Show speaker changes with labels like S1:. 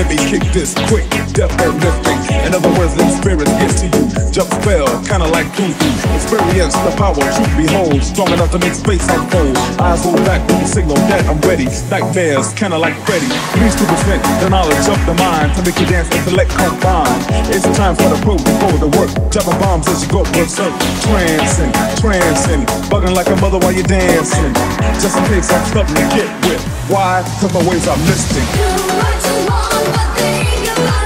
S1: let me kick this quick, death and lifting. In other words, them spirits get to you. Jump spell, kinda like Tuesday. Experience the power, truth behold. Strong enough to make space unfold. Eyes hold back with the signal that I'm ready. Nightmares, kinda like Freddy. Please to present the knowledge of the mind to make you dance, intellect combine. It's time for the pro to go to work. Dropping bombs as you go berserk. Trancing, bugging like a mother while you're dancing. Just in case I'm something to get with. Why? 'Cause my ways are mystic.
S2: Do what you want, but think about it.